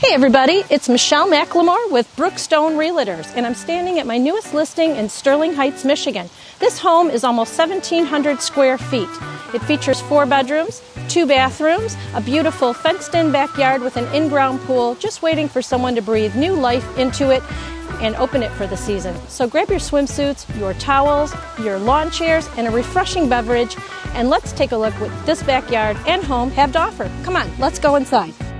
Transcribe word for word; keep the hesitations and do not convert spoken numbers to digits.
Hey everybody, it's Michelle McLemore with Brookstone Realtors, and I'm standing at my newest listing in Sterling Heights, Michigan. This home is almost seventeen hundred square feet. It features four bedrooms, two bathrooms, a beautiful fenced-in backyard with an in-ground pool, just waiting for someone to breathe new life into it and open it for the season. So grab your swimsuits, your towels, your lawn chairs, and a refreshing beverage, and let's take a look what this backyard and home have to offer. Come on, let's go inside.